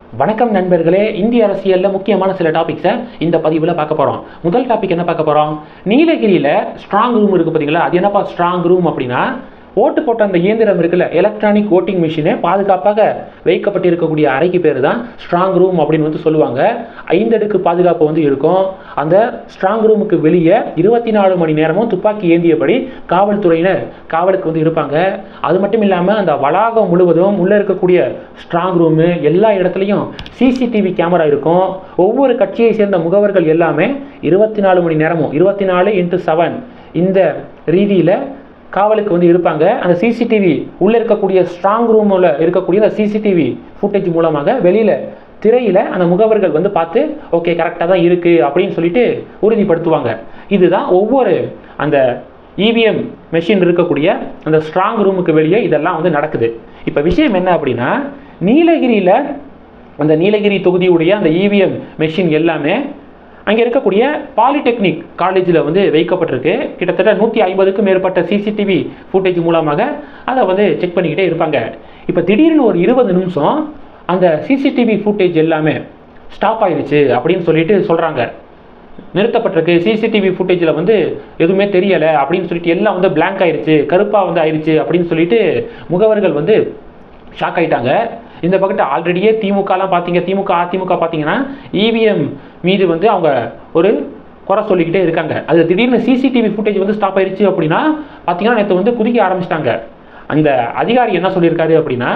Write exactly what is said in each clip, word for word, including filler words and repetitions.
வணக்கம் நண்பர்களே, இந்திய அரசியலில் முக்கியமான சில டாபிக்ஸை இந்த பதிவில் பார்க்க போகிறோம். முதல் டாபிக் என்ன பார்க்க போகிறோம்? நீலகிரியில் ஸ்ட்ராங் ரூம் இருக்குது பார்த்தீங்களா? அது என்னப்பா ஸ்ட்ராங் ரூம் அப்படின்னா, ஓட்டு போட்ட அந்த இயந்திரம் இருக்குல்ல, எலக்ட்ரானிக் ஓட்டிங் மிஷினே பாதுகாப்பாக வைக்கப்பட்டிருக்கக்கூடிய அறைக்கு பேர் தான் ஸ்ட்ராங் ரூம் அப்படின்னு வந்து சொல்லுவாங்க. ஐந்தடுக்கு பாதுகாப்பு வந்து இருக்கும். அந்த ஸ்ட்ராங் ரூமுக்கு வெளியே இருபத்தி நாலு மணி நேரமும் துப்பாக்கி ஏந்தியபடி காவல்துறையினர் காவலுக்கு வந்து இருப்பாங்க. அது மட்டும் இல்லாமல் அந்த வளாகம் முழுவதும் உள்ளே இருக்கக்கூடிய ஸ்ட்ராங் ரூமு எல்லா இடத்துலையும் சிசிடிவி கேமரா இருக்கும். ஒவ்வொரு கட்சியை சேர்ந்த முகவர்கள் எல்லாமே இருபத்தி நாலு மணி நேரமும் இருபத்தி நாலு இன்ட்டு செவன் இந்த ரீதியில் காவலுக்கு வந்து இருப்பாங்க. அந்த சிசிடிவி உள்ளே இருக்கக்கூடிய ஸ்ட்ராங் ரூமில் இருக்கக்கூடிய அந்த சிசிடிவி ஃபுட்டேஜ் மூலமாக வெளியில் திரையில் அந்த முகவர்கள் வந்து பார்த்து ஓகே கரெக்டாக தான் இருக்குது அப்படின்னு சொல்லிட்டு உறுதிப்படுத்துவாங்க. இதுதான் ஒவ்வொரு அந்த இவிஎம் மெஷின் இருக்கக்கூடிய அந்த ஸ்ட்ராங் ரூமுக்கு வெளியே இதெல்லாம் வந்து நடக்குது. இப்போ விஷயம் என்ன அப்படின்னா, நீலகிரியில் அந்த நீலகிரி தொகுதியுடைய அந்த இவிஎம் மெஷின் எல்லாமே அங்கே இருக்கக்கூடிய பாலிடெக்னிக் காலேஜில் வந்து வைக்கப்பட்டிருக்கு. கிட்டத்தட்ட நூற்றி ஐம்பதுக்கும் மேற்பட்ட சிசிடிவி ஃபுட்டேஜ் மூலமாக அதை வந்து செக் பண்ணிக்கிட்டே இருப்பாங்க. இப்போ திடீர்னு ஒரு இருபது நிமிஷம் அந்த சிசிடிவி ஃபுட்டேஜ் எல்லாமே ஸ்டாப் ஆயிடுச்சு அப்படின்னு சொல்லிட்டு சொல்கிறாங்க. நிறுத்தப்பட்டிருக்கு, சிசிடிவி ஃபுட்டேஜில் வந்து எதுவுமே தெரியலை அப்படின்னு சொல்லிட்டு எல்லாம் வந்து பிளாங்க் ஆயிடுச்சு, கருப்பாக வந்து ஆயிடுச்சு அப்படின்னு சொல்லிட்டு முகவர்கள் வந்து ஷாக் ஆகிட்டாங்க. இந்த பக்கத்து ஆல்ரெடியே திமுகலாம் பார்த்தீங்க, திமுக அதிமுக பார்த்தீங்கன்னா இவிஎம் மீது வந்து அவங்க ஒரு குறை சொல்லிக்கிட்டே இருக்காங்க. அது திடீர்னு சிசிடிவி ஃபுட்டேஜ் வந்து ஸ்டாப் ஆயிடுச்சு அப்படின்னா பார்த்தீங்கன்னா நேற்று வந்து குதிக்க ஆரம்பிச்சிட்டாங்க. அந்த அதிகாரி என்ன சொல்லியிருக்காரு அப்படின்னா,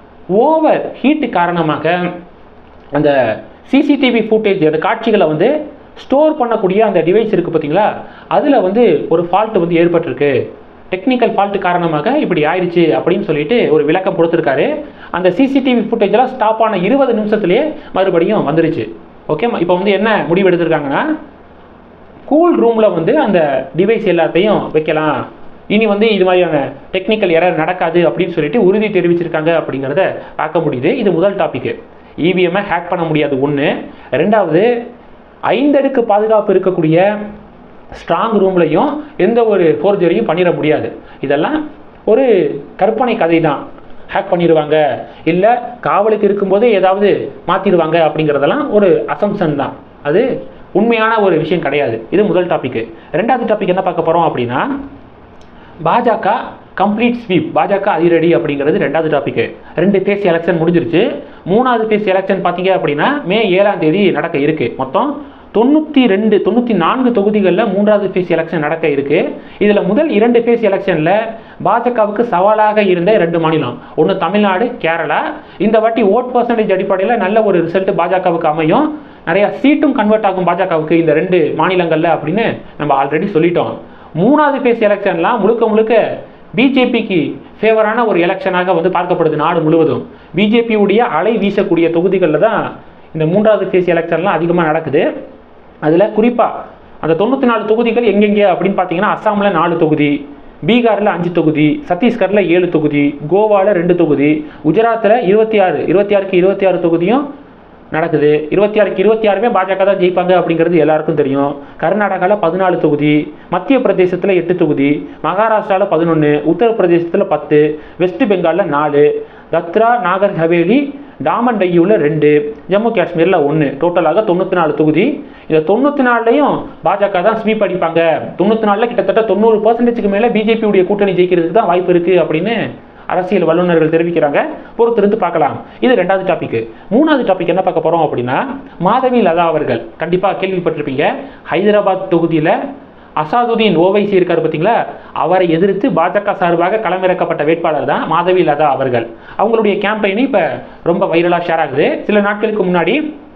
ஓவர் ஹீட்டு காரணமாக அந்த சிசிடிவி ஃபுட்டேஜ் அந்த காட்சிகளை வந்து ஸ்டோர் பண்ணக்கூடிய அந்த டிவைஸ் இருக்குது பார்த்தீங்களா, அதில் வந்து ஒரு ஃபால்ட் வந்து ஏற்பட்டிருக்கு, டெக்னிக்கல் ஃபால்ட் காரணமாக இப்படி ஆயிடுச்சு அப்படின்னு சொல்லிட்டு ஒரு விளக்கம் கொடுத்துருக்காரு. அந்த சிசிடிவி ஃபுட்டேஜெல்லாம் ஸ்டாப் ஆன இருபது நிமிஷத்துலேயே மறுபடியும் வந்துருச்சு. ஓகே, இப்போ வந்து என்ன முடிவு எடுத்திருக்காங்கன்னா, கூல் ரூமில் வந்து அந்த டிவைஸ் எல்லாத்தையும் வைக்கலாம், இனி வந்து இது மாதிரியான டெக்னிக்கல் எரர் நடக்காது அப்படின்னு சொல்லிட்டு உறுதி தெரிவிச்சிருக்காங்க அப்படிங்கிறத பார்க்க முடியுது. இது முதல் டாபிக். இவிஎம்ஐ ஹேக் பண்ண முடியாது ஒன்று. ரெண்டாவது, ஐந்தடுக்கு பாதுகாப்பு இருக்கக்கூடிய ஸ்ட்ராங் ரூம்லையும் எந்த ஒரு ஃபோர்ஜரியும் பண்ணிட முடியாது. இதெல்லாம் ஒரு கற்பனை கதை தான். ஹேக் பண்ணிடுவாங்க, இல்லை காவலுக்கு இருக்கும்போதே ஏதாவது மாற்றிடுவாங்க அப்படிங்கிறதெல்லாம் ஒரு அசம்சன் தான். அது உண்மையான ஒரு விஷயம் கிடையாது. இது முதல் டாபிக். ரெண்டாவது டாபிக் என்ன பார்க்க போகிறோம் அப்படின்னா, பாஜக கம்ப்ளீட் ஸ்வீப், பாஜக அதிரடி அப்படிங்கிறது ரெண்டாவது டாபிக். ரெண்டு ஃபேஸ் எலெக்ஷன் முடிஞ்சிருச்சு. மூணாவது ஃபேஸ் எலெக்ஷன் பார்த்தீங்க அப்படின்னா மே ஏழாம் தேதி நடக்க இருக்குது. மொத்தம் தொண்ணூற்றி ரெண்டு தொண்ணூற்றி நான்கு தொகுதிகளில் மூன்றாவது ஃபேஸ் எலெக்ஷன் நடக்க இருக்கு. இதில் முதல் இரண்டு ஃபேஸ் எலெக்ஷனில் பாஜகவுக்கு சவாலாக இருந்த ரெண்டு மாநிலம், ஒன்று தமிழ்நாடு, கேரளா. இந்த வாட்டி ஓட் பர்சன்டேஜ் அடிப்படையில் நல்ல ஒரு ரிசல்ட் பாஜகவுக்கு அமையும், நிறைய சீட்டும் கன்வெர்ட் ஆகும் பாஜகவுக்கு இந்த ரெண்டு மாநிலங்களில் அப்படின்னு நம்ம ஆல்ரெடி சொல்லிட்டோம். மூணாவது ஃபேஸ் எலெக்ஷன்லாம் முழுக்க முழுக்க பிஜேபிக்கு ஃபேவரான ஒரு எலெக்ஷனாக வந்து பார்க்கப்படுது நாடு முழுவதும். பிஜேபியுடைய அலை வீசக்கூடிய தொகுதிகளில் தான் இந்த மூன்றாவது ஃபேஸ் எலெக்ஷன்லாம் அதிகமாக நடக்குது. அதில் குறிப்பாக அந்த தொண்ணூற்றி நாலு தொகுதிகள் எங்கெங்கே அப்படின்னு பார்த்தீங்கன்னா, அஸ்ஸாமில் நாலு தொகுதி, பீகாரில் அஞ்சு தொகுதி, சத்தீஸ்கரில் ஏழு தொகுதி, கோவாவில் ரெண்டு தொகுதி, குஜராத்தில் இருபத்தி ஆறு இருபத்தி ஆறுக்கு இருபத்தி ஆறு தொகுதியும் நடக்குது. இருபத்தி ஆறுக்கு இருபத்தி ஆறுமே பாஜக தான் ஜெயிப்பாங்க அப்படிங்கிறது எல்லாருக்கும் தெரியும். கர்நாடகாவில் பதினாலு தொகுதி, மத்திய பிரதேசத்தில் எட்டு தொகுதி, மகாராஷ்டிராவில் பதினொன்று, உத்தரப்பிரதேசத்தில் பத்து, வெஸ்ட் பெங்காலில் நாலு, தத்ரா நாகர் ஹவேலி டாமன் டையூவில் ரெண்டு, ஜம்மு காஷ்மீரில் ஒன்று, டோட்டலாக தொண்ணூற்றி நாலு தொகுதி. இந்த தொண்ணூற்றி நாலுலையும் பாஜக தான் ஸ்வீப் அடிப்பாங்க. தொண்ணூற்றி நாலில் கிட்டத்தட்ட தொண்ணூறு பர்சன்டேஜுக்கு மேலே பிஜேபியுடைய கூட்டணி ஜெயிக்கிறதுக்கு தான் வாய்ப்பு இருக்குது அப்படின்னு அரசியல் வல்லுநர்கள் தெரிவிக்கிறாங்க. பொறுத்திருந்து பார்க்கலாம். இது ரெண்டாவது டாபிக். மூணாவது டாபிக் என்ன பார்க்க போகிறோம் அப்படின்னா, மாதவி லதா அவர்கள் கண்டிப்பாக கேள்விப்பட்டிருப்பீங்க. ஹைதராபாத் தொகுதியில் அசாதுதீன் ஓவைசி இருக்கார் பார்த்தீங்களா, அவரை எதிர்த்து பாஜக சார்பாக களமிறக்கப்பட்ட வேட்பாளர் தான் மாதவி லதா அவர்கள். அவங்களுடைய கேம்பெயின் இப்போ ரொம்ப வைரலாக ஷேர் ஆகுது. சில நாட்களுக்கு முன்னாடி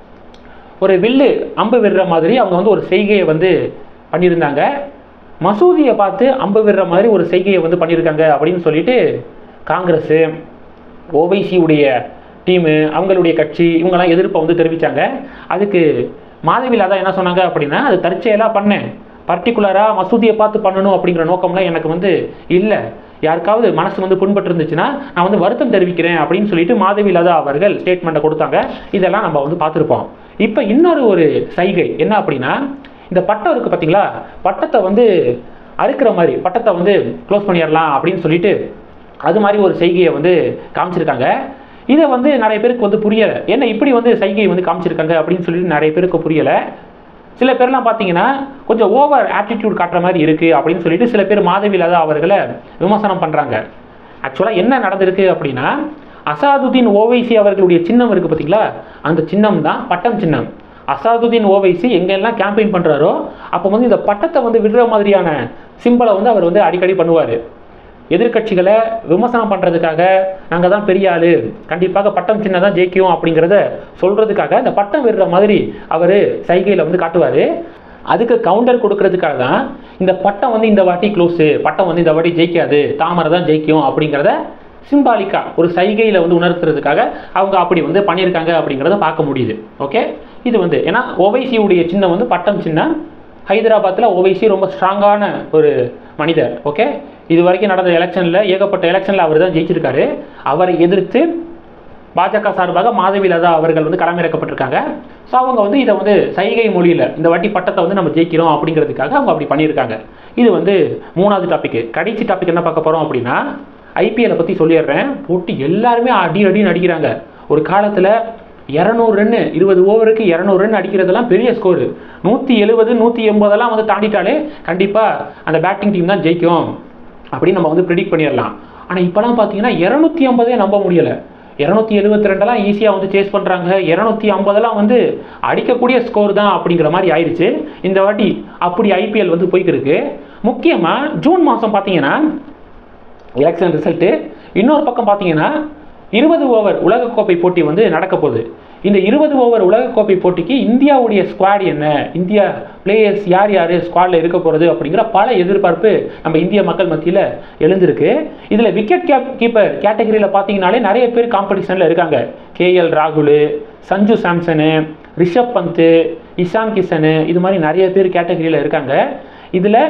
ஒரு வில்லு அம்பு விடுற மாதிரி அவங்க வந்து ஒரு செய்கையை வந்து பண்ணியிருந்தாங்க. மசூதியை பார்த்து அம்பு விடுற மாதிரி ஒரு செய்கையை வந்து பண்ணியிருக்காங்க அப்படின்னு சொல்லிட்டு காங்கிரஸு, ஓவைசியுடைய டீமு, அவங்களுடைய கட்சி இவங்கெல்லாம் எதிர்ப்பை வந்து தெரிவித்தாங்க. அதுக்கு மாதவி லதா என்ன சொன்னாங்க அப்படின்னா, அது தற்செயலாக பண்ணேன், பர்டிகுலராக மசூதியை பார்த்து பண்ணணும் அப்படிங்கிற நோக்கம்லாம் எனக்கு வந்து இல்லை, யாருக்காவது மனசு வந்து புண்பட்டு இருந்துச்சுன்னா நான் வந்து வருத்தம் தெரிவிக்கிறேன் அப்படின்னு சொல்லிட்டு மாதவி லதா அவர்கள் ஸ்டேட்மெண்ட்டை கொடுத்தாங்க. இதெல்லாம் நம்ம வந்து பார்த்துருப்போம். இப்போ இன்னொரு ஒரு சைகை என்ன அப்படின்னா, இந்த பட்டம் இருக்குது பார்த்தீங்களா, பட்டத்தை வந்து அறுக்கிற மாதிரி பட்டத்தை வந்து க்ளோஸ் பண்ணிடலாம் அப்படின்னு சொல்லிட்டு அது மாதிரி ஒரு செய்கையை வந்து காமிச்சிருக்காங்க. இதை வந்து நிறைய பேருக்கு வந்து புரியலை, என்ன இப்படி வந்து சைகை வந்து காமிச்சிருக்காங்க அப்படின்னு சொல்லிட்டு நிறைய பேருக்கு புரியலை. சில பேர்லாம் பார்த்தீங்கன்னா கொஞ்சம் ஓவர் ஆட்டிடியூட் காட்டுற மாதிரி இருக்குது அப்படின்னு சொல்லிட்டு சில பேர் மாதவி லதா அவர்களை விமர்சனம் பண்ணுறாங்க. ஆக்சுவலாக என்ன நடந்திருக்கு அப்படின்னா, அசாதுதீன் ஓவைசி அவர்களுடைய சின்னம் இருக்குது பார்த்தீங்களா, அந்த சின்னம் தான் பட்டம் சின்னம். அசாதுதீன் ஓவைசி எங்கெல்லாம் கேம்பெயின் பண்ணுறாரோ அப்போ வந்து இந்த பட்டத்தை வந்து விடுற மாதிரியான சிம்பலை வந்து அவர் வந்து அடிக்கடி பண்ணுவார். எதிர்கட்சிகளை விமர்சனம் பண்ணுறதுக்காக நாங்கள் தான் பெரிய ஆள், கண்டிப்பாக பட்டம் சின்ன தான் ஜெயிக்கும் அப்படிங்கிறத சொல்கிறதுக்காக இந்த பட்டம் விடுற மாதிரி அவர் சைகையில் வந்து காட்டுவார். அதுக்கு கவுண்டர் கொடுக்கறதுக்காக தான் இந்த பட்டம் வந்து இந்த வாட்டி க்ளோஸு, பட்டம் வந்து இந்த வாட்டி ஜெயிக்காது, தாமரை தான் ஜெயிக்கும் அப்படிங்கிறத சிம்பாலிக்கா ஒரு சைகையில் வந்து உணர்த்துறதுக்காக அவங்க அப்படி வந்து பண்ணியிருக்காங்க அப்படிங்கிறத பார்க்க முடியுது. ஓகே, இது வந்து ஏன்னா ஓவைசியுடைய சின்னம் வந்து பட்டம் சின்னம். ஹைதராபாத்தில் ஓவைசி ரொம்ப ஸ்ட்ராங்கான ஒரு மனிதர். ஓகே, இது வரைக்கும் நடந்த எலெக்ஷனில் ஏகப்பட்ட எலெக்ஷனில் அவர் தான் ஜெயிச்சிருக்காரு. அவரை எதிர்த்து பாஜக சார்பாக மாதவி லதா அவர்கள் வந்து களமிறக்கப்பட்டிருக்காங்க. ஸோ அவங்க வந்து இதை வந்து சைகை மொழியில் இந்த வாட்டி பட்டத்தை வந்து நம்ம ஜெயிக்கிறோம் அப்படிங்கிறதுக்காக அவங்க அப்படி பண்ணியிருக்காங்க. இது வந்து மூணாவது டாபிக். கடைசி டாபிக் என்ன பார்க்க போகிறோம் அப்படின்னா, ஐபிஎல்லை பற்றி சொல்லிடுறேன். போட்டு எல்லாருமே அடி அடின்னு அடிக்கிறாங்க. ஒரு காலத்தில் இரநூறு ரன்னு இருபது ஓவருக்கு இரநூறு ரன் அடிக்கிறதெல்லாம் பெரிய ஸ்கோரு. நூற்றி எழுபது நூற்றி எண்பதெல்லாம் வந்து தாண்டிட்டாலே கண்டிப்பாக அந்த பேட்டிங் டீம் தான் ஜெயிக்கும் அப்படின்னு நம்ம வந்து ப்ரிடிக்ட் பண்ணிடலாம். ஆனால் இப்போலாம் பார்த்தீங்கன்னா இரநூத்தி ஐம்பதே நம்ப முடியலை. இரநூத்தி எழுபத்தி ரெண்டெல்லாம் ஈஸியாக வந்து சேஸ் பண்ணுறாங்க. இரநூத்தி ஐம்பதெல்லாம் வந்து அடிக்கக்கூடிய ஸ்கோர் தான் அப்படிங்கிற மாதிரி ஆயிடுச்சு இந்த வாட்டி. அப்படி ஐபிஎல் வந்து போய்க்கிருக்கு. முக்கியமாக ஜூன் மாதம் பார்த்தீங்கன்னா எலெக்ஷன் ரிசல்ட்டு, இன்னொரு பக்கம் பார்த்தீங்கன்னா இருபது ஓவர் உலகக்கோப்பை போட்டி வந்து நடக்க போகுது. இந்த இருபது ஓவர் உலகக்கோப்பை போட்டிக்கு இந்தியாவுடைய ஸ்குவாட் என்ன, இந்தியா பிளேயர்ஸ் யார் யார் ஸ்குவாடில் இருக்க போகிறது அப்படிங்கிற பல எதிர்பார்ப்பு நம்ம இந்திய மக்கள் மத்தியில் எழுந்திருக்கு. இதில் விக்கெட் கேப் கீப்பர் கேட்டகரியில் பார்த்தீங்கன்னாலே நிறைய பேர் காம்படிஷனில் இருக்காங்க. கேஎல் ராகுல், சஞ்சு சாம்சனு, ரிஷப் பந்த், இஷான் கிஷனு, இது மாதிரி நிறைய பேர் கேட்டகரியில் இருக்காங்க. இதில்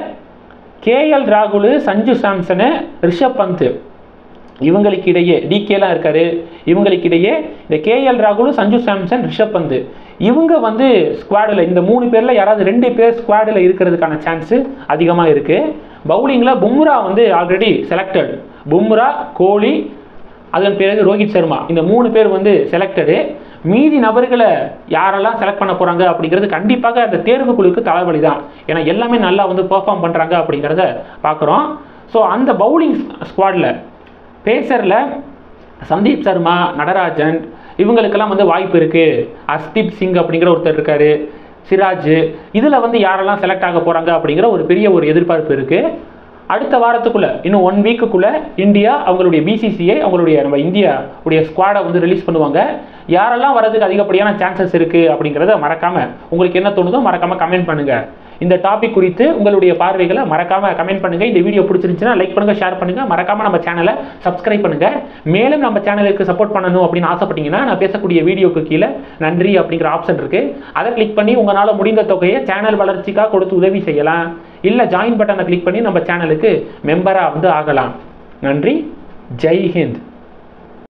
கேஎல் ராகுல், சஞ்சு சாம்சனு, ரிஷப் பந்த் இவங்களுக்கு இடையே டிகேலாம் இருக்காரு. இவங்களுக்கு இடையே இந்த கேஎல் ராகுல், சஞ்சு சாம்சன், ரிஷப் பந்த் இவங்க வந்து ஸ்குவாடில் இந்த மூணு பேரில் யாராவது ரெண்டு பேர் ஸ்குவாடில் இருக்கிறதுக்கான சான்ஸு அதிகமாக இருக்குது. பவுலிங்கில் பும்ரா வந்து ஆல்ரெடி செலக்டட். பும்ரா, கோலி, அதன் பிறகு ரோஹித் சர்மா, இந்த மூணு பேர் வந்து செலக்டடு. மீதி நபர்களை யாரெல்லாம் செலக்ட் பண்ண போகிறாங்க அப்படிங்கிறது கண்டிப்பாக அந்த தேர்வு குழுக்கு தலைவலி தான். ஏன்னா எல்லாமே நல்லா வந்து பெர்ஃபார்ம் பண்ணுறாங்க அப்படிங்கிறத பார்க்குறோம். ஸோ அந்த பவுலிங் ஸ்குவாடில் பேசரில் சந்தீப் சர்மா, நடராஜன் இவங்களுக்கெல்லாம் வந்து வாய்ப்பு இருக்குது. அஸ்தீப் சிங் அப்படிங்கிற ஒருத்தர் இருக்கார், சிராஜ், இதில் வந்து யாரெல்லாம் செலக்ட் ஆக போகிறாங்க அப்படிங்கிற ஒரு பெரிய ஒரு எதிர்பார்ப்பு இருக்குது. அடுத்த வாரத்துக்குள்ளே இன்னும் ஒன் வீக்குக்குள்ளே இந்தியா அவங்களுடைய பிசிசிஐ அவங்களுடைய நம்ம இந்தியா உடைய ஸ்குவாடை வந்து ரிலீஸ் பண்ணுவாங்க. யாரெல்லாம் வரதுக்கு அதிகப்படியான சான்சஸ் இருக்குது அப்படிங்கிறத மறக்காமல் உங்களுக்கு என்ன தோணுதோ மறக்காமல் கமெண்ட் பண்ணுங்கள். இந்த டாபிக் குறித்து உங்களுடைய பார்வைகளை மறக்காமல் கமெண்ட் பண்ணுங்கள். இந்த வீடியோ பிடிச்சிருந்துச்சுன்னா லைக் பண்ணுங்கள், ஷேர் பண்ணுங்கள், மறக்காமல் நம்ம சேனலை சப்ஸ்கிரைப் பண்ணுங்கள். மேலும் நம்ம சேனலுக்கு சப்போர்ட் பண்ணணும் அப்படின்னு ஆசைப்பட்டீங்கன்னா நான் பேசக்கூடிய வீடியோக்கு கீழே நன்றி அப்படிங்கிற ஆப்ஷன் இருக்குது. அதை கிளிக் பண்ணி உங்களால் முடிந்த தொகையை சேனல் வளர்ச்சிக்காக கொடுத்து உதவி செய்யலாம். இல்லை ஜாயின் பட்டனை கிளிக் பண்ணி நம்ம சேனலுக்கு மெம்பராக வந்து ஆகலாம். நன்றி, ஜெய் ஹிந்த்.